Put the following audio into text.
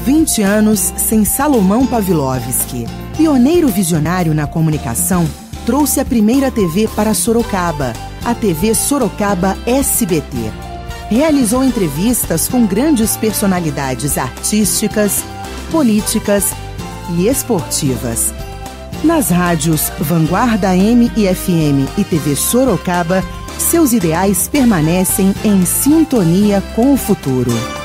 20 anos sem Salomão Pavlovski. Pioneiro visionário na comunicação, trouxe a primeira TV para Sorocaba, a TV Sorocaba SBT. Realizou entrevistas com grandes personalidades artísticas, políticas e esportivas. Nas rádios Vanguarda AM e FM e TV Sorocaba, seus ideais permanecem em sintonia com o futuro.